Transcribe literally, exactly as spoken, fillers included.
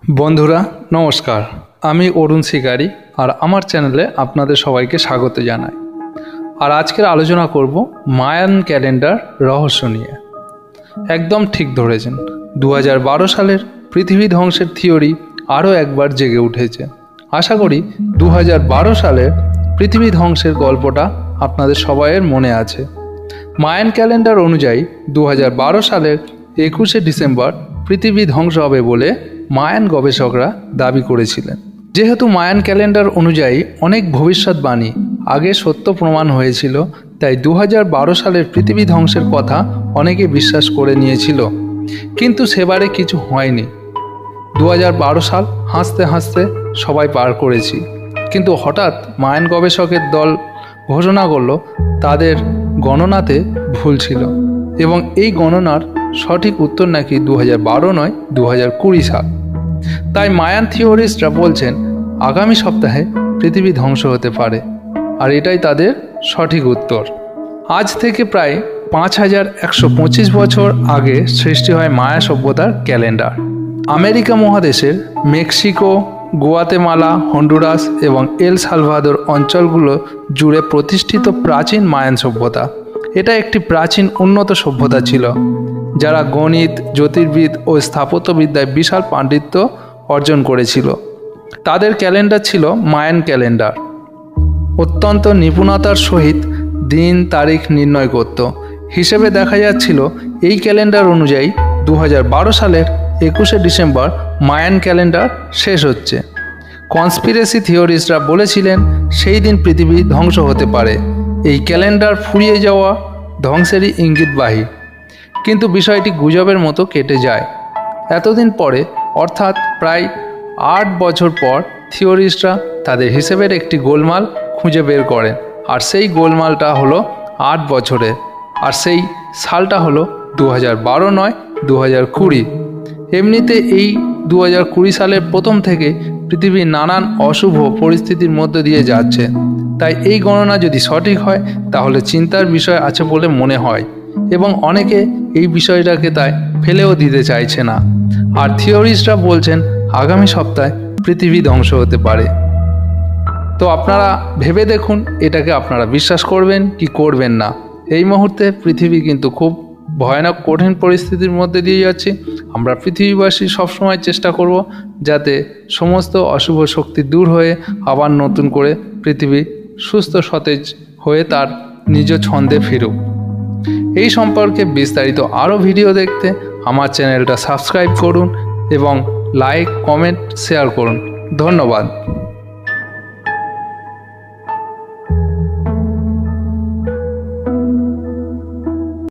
बंधुरा नमस्कार, आमी अरुण शिकारी और आमार चैनेले आपनादेर सबाइके स्वागत जानाई। और आजकेर आलोचना करब मायान कैलेंडार रहस्य निये। एकदम ठीक धरेछेन, दो हज़ार बारो सालेर पृथिवी ध्वंसेर थियोरी आरो एकबार जेगे उठेছে। आशा करी दो हज़ार बारो सालेर पृथिवी ध्वंसेर गल्पटा आपनादेर सबाइয়ের मने आछे। मायान कैलेंडार अनुयायी दो हज़ार बारो सालेर एकुशे डिसेम्बर पृथिवी ध्वंस होबे बोले मायान गवेषकरा दाबी करेছিলেন। जेहेतु मायान कैलेंडार अनुयायी अनेक भविष्यवाणी आगे सत्य प्रमाण হয়েছিল, তাই दो हज़ार बारो सालेर पृथिवी ध्वंसेर कथा अनेके विश्वास करे निয়েছিল, किन्तु सेबारे किछु हয়নি। दो हज़ार बारो साल हासते हासते सबाई पार करेছি, किन्तु हठात् मायान गवेषकेर दल घोषणा करलो तादेर गणनाते भूल छिलो एबं এই गणनार सठिक उत्तर नाकि दो हज़ार बारो नय दो हज़ार कुड़ी साल। ताई मायान थियोरिस्टरा बोलছেন आगामी सप्ताहे पृथिवी ध्वंस होते पारे और एटाई तादेर सठिक उत्तर। आज थेके प्राय पाँच हज़ार एकशो पचिस बछर आगे सृष्टि हय माया सभ्यतार कैलेंडार। आमेरिका महादेशेर मेक्सिको, गुआतेमाला, हन्डुरास एवं एल सालभादोर अंचलगुलो जुड़े प्रतिष्ठित प्राचीन मायान सभ्यता। এটা একটি প্রাচীন উন্নত সভ্যতা ছিল যারা গণিত, জ্যোতির্বিদ ও স্থাপত্যবিদ্যায় বিশাল পাণ্ডিত্য অর্জন করেছিল। তাদের ক্যালেন্ডার ছিল মায়ান ক্যালেন্ডার। অত্যন্ত নিপুণতার সহিত দিন তারিখ নির্ণয় করত। হিসেবে দেখা যাচ্ছিল এই ক্যালেন্ডার অনুযায়ী দু হাজার বারো সালের একুশে ডিসেম্বর মায়ান ক্যালেন্ডার শেষ হচ্ছে। কনস্পিরেসি থিওরিস্টরা বলেছিলেন সেই দিন পৃথিবী ধ্বংস হতে পারে। এই ক্যালেন্ডার ফুরিয়ে যাওয়া ধ্বংসেরই ইঙ্গিতবাহী, কিন্তু বিষয়টি গুজবের মতো কেটে যায়। এতদিন পরে অর্থাৎ প্রায় আট বছর পর থিওরিস্টরা তাদের হিসেবের একটি গোলমাল খুঁজে বের করেন, আর সেই গোলমালটা হলো আট বছরের, আর সেই সালটা হলো দু হাজার বারো নয় দু হাজার কুড়ি। এমনিতে এই দু হাজার কুড়ি সালের প্রথম থেকে পৃথিবী নানান অশুভ পরিস্থিতির মধ্য দিয়ে যাচ্ছে। তাই এই গণনা যদি সঠিক হয় তাহলে চিন্তার বিষয় আছে বলে মনে হয়, এবং অনেকে এই বিষয়টাকে তাই ফেলেও দিতে চাইছে না। আর থিওরিস্টরা বলছেন আগামী সপ্তাহে পৃথিবী ধ্বংস হতে পারে। তো আপনারা ভেবে দেখুন এটাকে আপনারা বিশ্বাস করবেন কি করবেন না। এই মুহূর্তে পৃথিবী কিন্তু খুব ভয়ানক কঠিন পরিস্থিতির মধ্যে দিয়ে যাচ্ছে। আমরা পৃথিবীবাসী সবসময় চেষ্টা করব যাতে সমস্ত অশুভ শক্তি দূর হয়ে আবার নতুন করে পৃথিবী সুস্থ সতেজ হয়ে তার নিজ ছন্দে ফিরুক। এই সম্পর্কে বিস্তারিত আরও ভিডিও দেখতে আমার চ্যানেলটা সাবস্ক্রাইব করুন এবং লাইক, কমেন্ট, শেয়ার করুন। ধন্যবাদ।